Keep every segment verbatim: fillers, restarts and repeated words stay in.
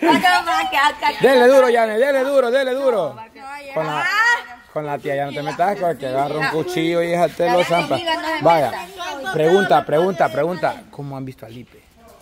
Dele duro, Yane, dele duro, dele duro. Con la, con la tía ya no te metas, con que agarra un cuchillo y déjate los zampas. Vaya, pregunta, pregunta, pregunta. ¿Cómo han visto a Lipe?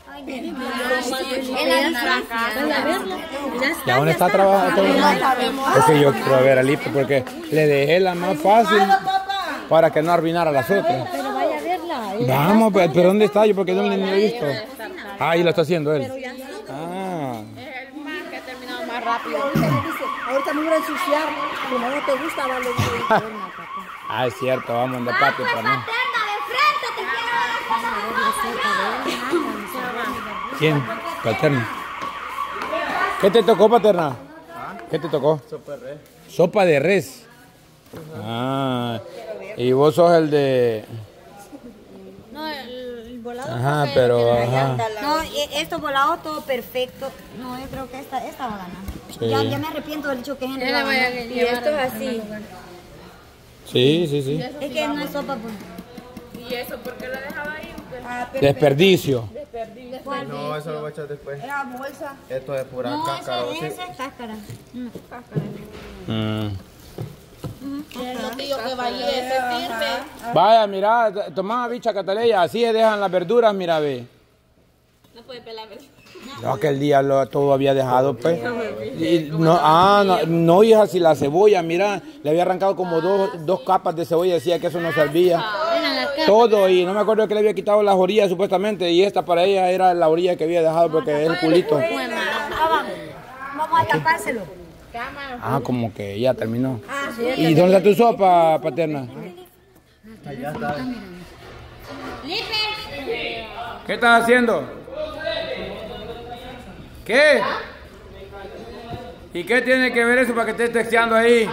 ¿Y a dónde está trabajando? Es que yo quiero ver a Lipe porque le dejé la más fácil para que no arruinara las otras. Pero vaya a verla. Vamos, pero ¿dónde está? Yo porque no le he visto. Ah, ahí lo está haciendo él. Ah. Es el más que ha terminado más rápido. Ahorita me voy a ensuciar. Como no te gusta, vale. Ah, es cierto, vamos de papi para mí. ¿Quién? Paterna. ¿Qué te tocó, Paterna? ¿Qué te tocó? Sopa de res. Sopa de res. Ah, y vos sos el de... No, el, el volado. Ajá, pero... Ajá. No, esto volado todo perfecto. No, yo creo que esta, esta va a ganar. Sí. Ya, ya me arrepiento del dicho que es en el Y esto es así. Sí, sí, sí. Es que no es sopa. Pues. ¿Y eso por qué lo dejaba ahí? Ah, Desperdicio. No, eso lo voy a echar después. Era bolsa. Esto es pura No, cáscara. esa ¿sí? esa es cáscara. Mm. El tío que vaya se sirve. Vaya, mira, tomá bicha cataleya, así se dejan las verduras, mira, ve. No puede pelar, ¿verdad? No, aquel día lo, todo había dejado, pues. Y no, ah, no, no, hija, si la cebolla, mira, le había arrancado como dos, dos capas de cebolla, decía que eso no servía. Todo, y no me acuerdo que le había quitado las orillas supuestamente, y esta para ella era la orilla que había dejado porque es el culito. Vamos a tapárselo. Ah, como que ya terminó. ¿Y dónde está tu sopa, Paterna? Allá está. ¿Qué estás haciendo? ¿Qué? ¿Y qué tiene que ver eso para que estés texteando ahí?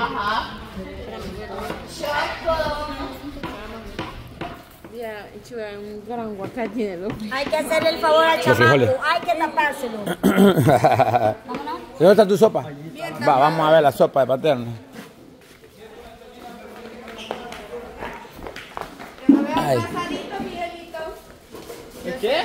Ya, chuva, un gran aguacate, ¿no? Hay que hacerle el favor al Los frijoles. chamaco. Hay que tapárselo. ¿Dónde está tu sopa? Va, vamos a ver la sopa de Paterna. Ay. ¿Qué?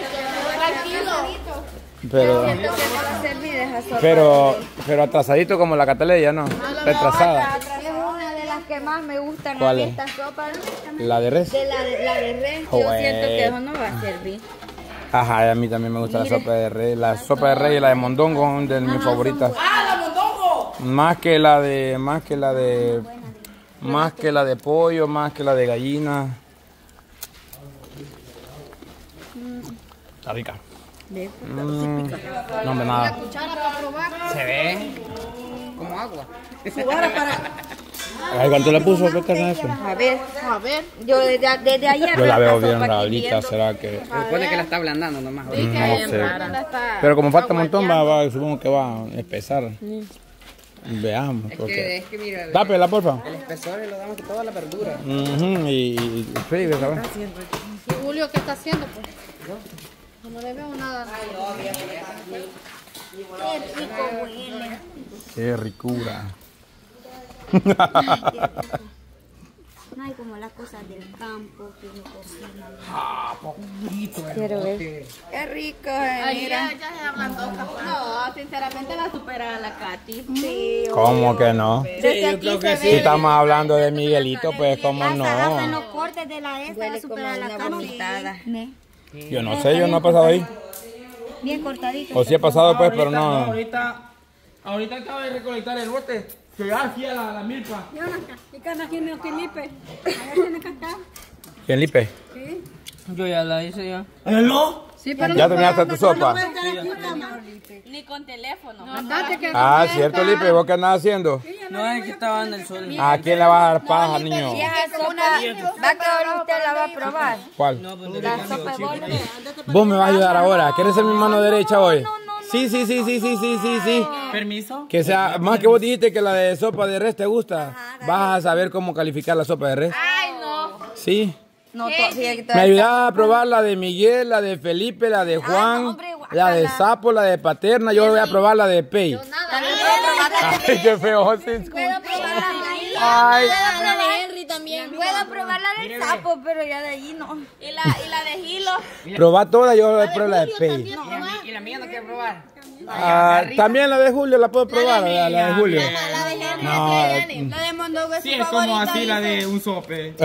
Pero, pero, pero atrasadito como la cataleya, ¿no? Retrasada. Es una de las que más me gustan ¿Cuál a es? esta sopa. ¿La de res? De la de, la de res. Yo Joder. siento que eso no va a servir. Ajá, a mí también me gusta la sopa de res. La sopa de res y la de mondongo son de mis favoritas. ¡Ah, la mondongo! Más que la de, más que la de, más que la de pollo, más que la de gallina. Está rica. Mm, no, hombre, nada. Se ve como agua. Ay, ¿cuánto le puso Paterna eso? A ver, a ver. Yo desde, desde ayer. Yo la veo bien sopa aquí rablita, viendo. ¿será que? Se supone que la está ablandando nomás. Sí, que No en sé. Baranda está- Pero como falta un montón, va, va, supongo que va a espesar. Veamos. Es porque- que, es que mira, el, Tápela, porfa. el espesor lo damos con toda la verdura. Ujú, y, y fríe, ¿sabes? ¿Y Julio qué está haciendo? Pues? No le veo nada. Qué rico huele. Qué ricura. No hay como las cosas del campo que uno cocina. Quiero ver. Qué rico, eh, mira. Ya, ya se ablandó. No, sinceramente la supera la Katy. Sí. ¿Cómo que no? Desde aquí se ve. Si estamos hablando de Miguelito, pues cómo Hasta, hasta en no. los cortes de la esta Huele la supera como la una carne. vomitada. Ne. Yo no sé, yo no he pasado ahí. Bien cortadito. O sí he pasado, pues, pero No, no. ahorita, ahorita acabo de recolectar el bote. Se va aquí a la, la milpa. ¿Quién, Lipe? Yo ya la hice ya. ¿No? ¿Ya terminaste tu sopa? Ni con teléfono. Ah, cierto, Lipe, ¿vos qué andás haciendo? No, es que estaba en el sol. ¿A quién le vas a dar paja, niño? Ya sopa, va a quedar usted la va a probar. ¿Cuál? La sopa de bolo. Vos me vas a ayudar ahora. ¿Quieres ser mi mano derecha hoy? Sí, sí, sí, sí, sí, sí, sí, sí. ¿Permiso? Que sea, más que vos dijiste que la de sopa de res te gusta, vas a saber cómo calificar la sopa de res. Ay, no. Sí. No, todavía. Me ayudaba a probar la de Miguel, la de Felipe, la de Juan, hombre, la de Sapo, la de Paterna. Yo voy a probar la de Pei. También puedo probar la de Ay, qué feo se escucha. Puedo probar la de Ay. La de Henry también. Puedo probar la del sapo, pero ya de allí no. Y la, y la de Gilo. Probar toda, yo voy a probar la de Pei. Y la, mía- y la mía no quiere probar. Ah, también la de Julio la puedo probar, la, la de Julio. La de Henry, No. la de Mondongo es Sí, su es como favorita, así la dice. de un sope.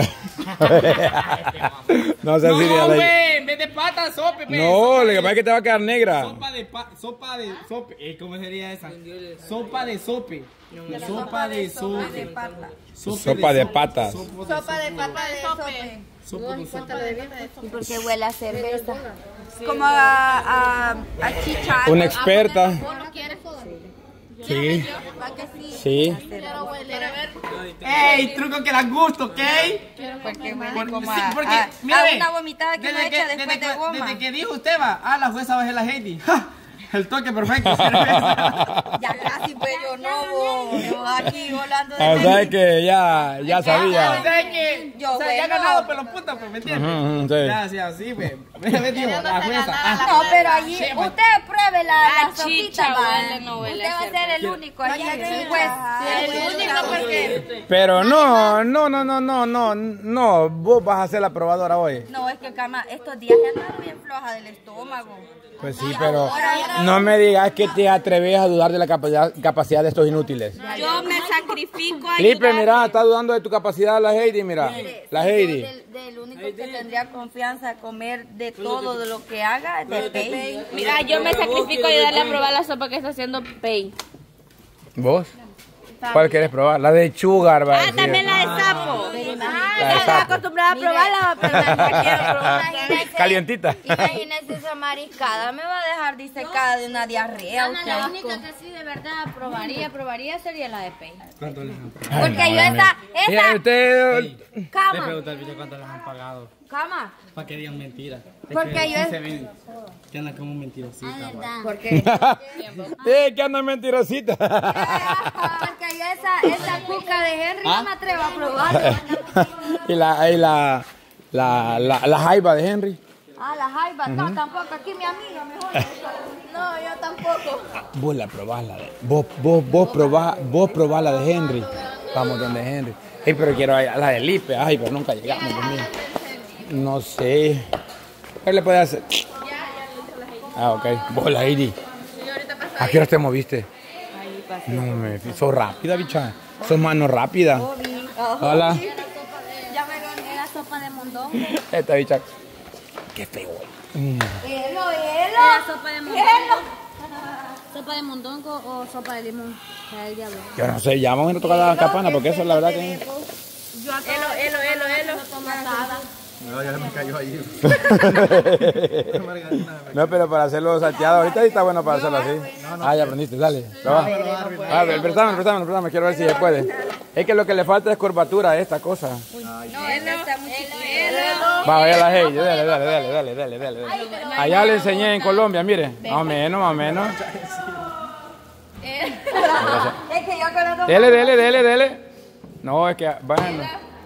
No sé No, si la güey, en vez de pata, sope. pe. No, Sopa lo que de- pasa es que te va a quedar negra. Sopa de pa, sopa de sope. Eh, ¿Cómo sería esa? Sopa de sope. Sopa de sope. Sopa de patas. Sopa de pata de sope. Sopa de sope. ¿Y por qué huele a cerveza? Como a, a, a chicha. Una experta. ¿Vos lo quieres todo? Sí, ¿Para que sí? sí. Quiero huele, a ver. Ey, truco que las gusto, ¿ok? Porque huele Por- como sí, a, porque, a- mira, a ve, una vomitada que uno desde echa que- después desde de que- goma. Desde que dijo usted va, ah, la jueza va a ser la Heidi. ¡Ja! El toque perfecto. cerveza. Ya casi, pues yo no voy. Yo aquí volando de Ah, o sea que ya, ya O sea. sea que Yo, o sea, ya ha bueno. ganado pelo puta, pues, ¿me entiendes? Ujú, ujú, sí. Ya, sí, así, pues. Me me dijo, la jueza. ah. No, pero allí Sí, pues. usted pruebe la, la Ah, sopita, chicha, va. huele, no huele Usted a va a ser el único allí, Vaya, el chicha. juez. Sí, El único porque... Pero no, no, no, no, no, no, no. Vos vas a hacer la probadora hoy. No, es que calma, estos días ya ando bien floja del estómago. Pues sí, pero no me digas que te atreves a dudar de la capacidad, capacidad de estos inútiles. Yo me sacrifico a Felipe, ayudar. mira, está dudando de tu capacidad la Heidi, mira. La Heidi. Del, del único que tendría confianza a comer de todo de lo que haga es de Pei. Mira, yo me sacrifico a ayudarle a probar la sopa que está haciendo Pei. ¿Vos? ¿Cuál quieres probar? La de Sugar, va a Ah, decir. también la de sapo. Ah, La de ya estoy sapo. acostumbrada a probarla, pero la quiero probar. Calientita. Imagínese esa mariscada, me va a dejar disecada de una diarrea. Ana, usted. la única que sí de verdad probaría, probaría sería la de Pei. ¿Cuánto les han pagado? Porque yo esa, Mira, esa, usted, Le cama, pregunté al video cuánto les han pagado. cama. Para que digan mentiras. Es Porque que yo sí es- se ven que andan como mentirositas. va. Porque, sí, que anda mentirosita. porque yo esa, esa cuca de Henry no me atrevo a probarla. y la, y la, la, la, la jaiba de Henry. Ah, la jaiba, no, tampoco, aquí mi amiga mejor. No, yo tampoco. Vos la probás, la de, vos, vos, vos probás, vos probás la de Henry. Vamos donde Henry. Ey, pero quiero a la de Lipe. Ay, pero nunca llegamos, Dios mío. No sé. ¿Qué le puede hacer? Ah, ok. Vos la Heidi. ¿A qué hora te moviste? No, me sos rápida, bicha. Sos mano rápida. Hola. Ya me gané la sopa de mondongo. Esta bicha. Qué feo. Mm. Hielo, ¿La hielo. sopa de mondongo? ¿Sopa de mondongo o sopa de limón? Para el diablo. Yo no sé, ya vamos a ir a tocar la campana porque eso es la verdad que... Yo acabo Elo, elo, elo, elo. Tomatada. No, ya me cayó ahí. No, pero para hacerlo salteado, ahorita sí está bueno para hacerlo así. Ah, ya aprendiste, dale. Proba. A ver, préstame, préstame, préstame, quiero ver si se puede. Es que lo que le falta es curvatura a esta cosa. No, esta está muy chiquita. Va, vaya la Heidi, dale, dale, dale, dale, dale, dale, dale. Allá le enseñé en Colombia, mire, más o menos, más o menos. Es que yo con la Dele, dele, dele, dele. No, es que, bueno.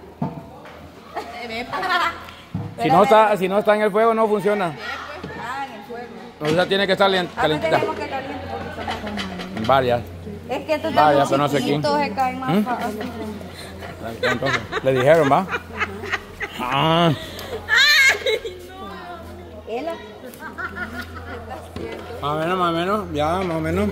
Si no está, si no está en el fuego, no funciona. Ah, en el fuego. O sea, tiene que estar lien- Ah, calentita. tenemos que caliente porque son Varias. Es que estos Vaya, tan pero no sé quién. chiquitos se caen más ¿Mm? fácil. Entonces, le dijeron, ¿va? Ah, Ela. más o menos, más o menos, ya, más o menos.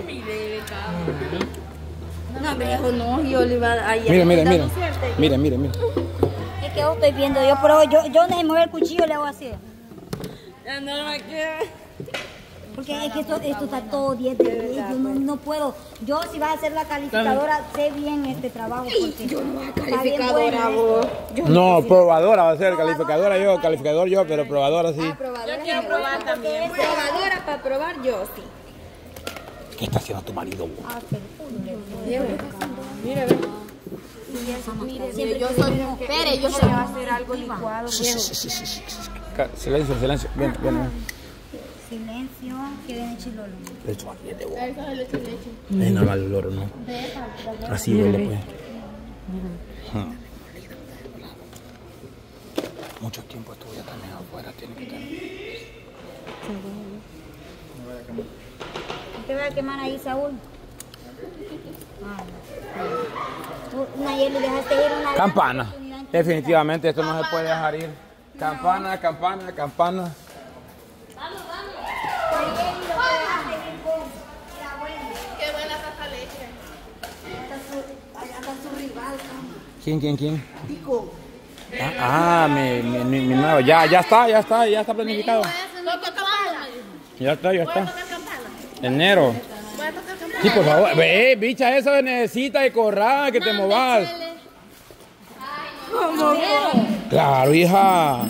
No, viejo, no, yo le iba a... Mire, mire, mire. Mire, mire, mire. Es que yo estoy viendo, yo pero yo, yo no me muevo el cuchillo le hago así. No me queda. Porque es que esto, esto está todo diez de diez, yo no, no puedo. Yo si vas a ser la calificadora, sé bien este trabajo. Porque yo no voy a Calificadora, vos. No, probadora va a ser, calificadora yo, calificador yo, pero probadora sí. Yo quiero probar también. Probadora para probar yo, sí. ¿Qué está haciendo tu marido? Mire, ve. Mire, yo soy mujer, yo soy a hacer algo licuado, viejo. Ca- Silencio, silencio. Ven, ven, ven. Silencio, que den chilolo. Leche valiente, vos. Es normal el olor, ¿no? Así huele, pues. Hmm. Mucho tiempo estuve ya también afuera, tiene que estar. ¿Te va a quemar ahí, Saúl? Ah, no. Nayeli, dejaste ir una Campana. oportunidad. Definitivamente esto no se puede dejar ir. Campana, campana, campana. ¿Quién, quién, quién? Ah, ah mi, mi, mi, mi nuevo. Ya, ya está, ya está, ya está planificado. Ya está, ya está. Enero. Sí, por favor. Eh, bicha, eso necesita de correr, que te movas. Claro, hija. Ah,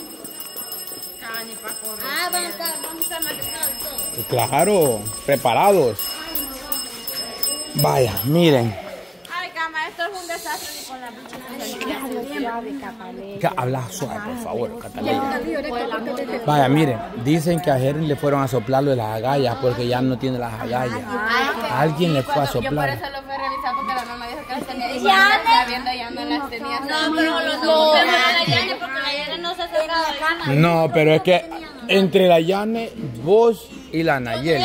vamos a estar, vamos a estar maquinados y todo. Claro, preparados. Vaya, miren. Ay, cama, esto es un desastre ni con la suave, habla suave, por favor, Catalina. Vaya, miren, dicen que a Heren le fueron a soplarlo de las agallas porque ya no tiene las agallas. Alguien le fue a soplar. Yo por eso lo fui a revisar porque la mamá dijo que las tenía. Y ya estaba viendo, ya no las tenía. No, pero los dos de la Yane porque la Yane no se ha sacado de cama. No, pero es que entre la Yane, vos y la Nayeli.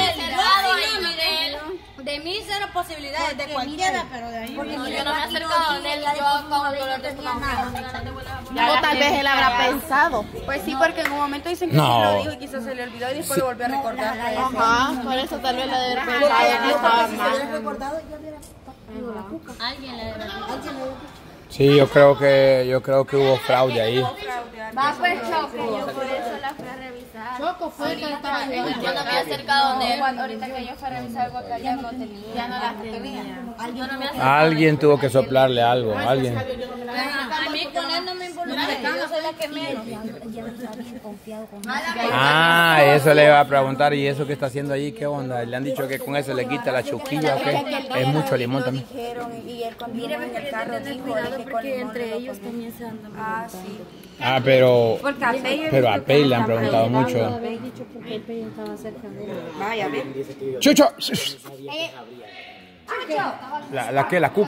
De mí cero posibilidades, de cualquiera, pero de ahí. Porque yo no me he acercado de él, yo con el dolor de estómago. O tal vez él habrá pensado. Pues sí, porque en un momento dicen que no. se lo dijo y quizás se le olvidó y después lo volvió a recordar. Ajá, por eso tal vez lo de pensado que estaba mal. Alguien le debe. Sí, yo creo que yo creo que hubo fraude ahí. Va pues Choco, yo por eso la fui a revisar. Choco fue que estaba yo. Yo no me he acercado de él. Ahorita que yo fui a revisar algo acá ya no tenía. Ya no las tenía. Alguien tuvo que soplarle algo, alguien. A mí con él no me involucra, yo soy la que menos. Ah, eso le iba a preguntar, ¿y eso que está haciendo ahí? ¿Qué onda? ¿Le han dicho que con eso le quita la chuquilla o qué? Es mucho limón también. Y él cuando iba en el carro dijo porque entre ellos también se andan ah, sí. Ah, pero pero a Pei le han preguntado mucho. Vaya, ve. Chucho. La, la que la cuca.